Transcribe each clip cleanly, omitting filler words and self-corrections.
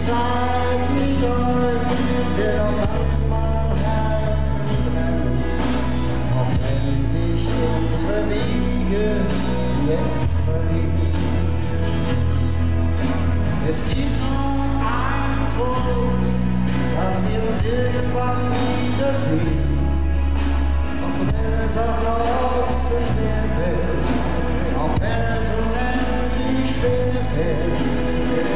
Zeit mit euch, der auf einmal Herzen brennt, auch wenn sich unsere Wege jetzt verlieren. Es gibt nur einen Trost, dass wir uns irgendwann wiedersehen, auch wenn es auch noch so schwer fällt, auch wenn es unendlich schwer fällt.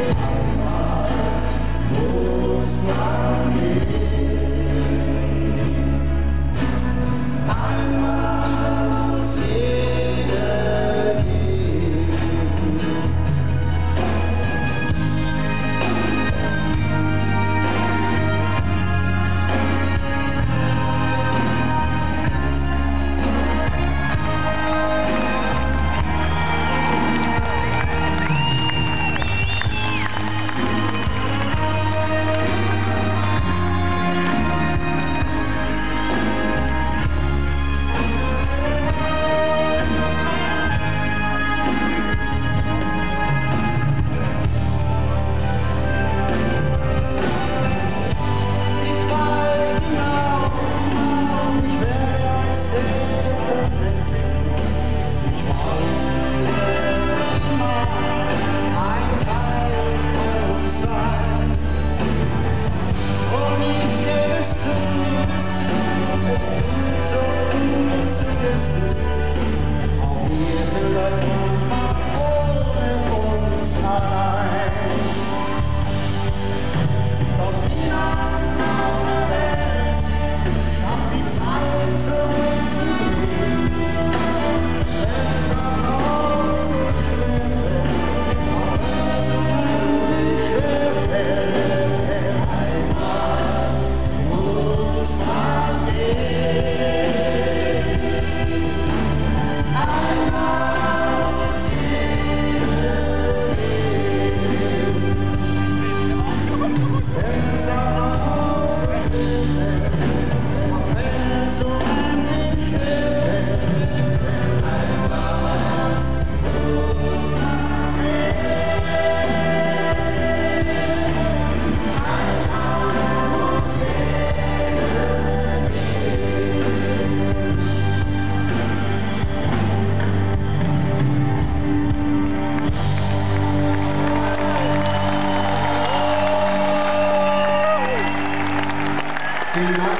Vielen Dank.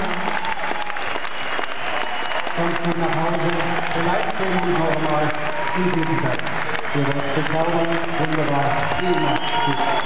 Ganz gut nach Hause. Vielleicht sehen wir uns noch einmal in Möglichkeit. Wir werden es bezaubern. Wunderbar. Wie immer. Tschüss.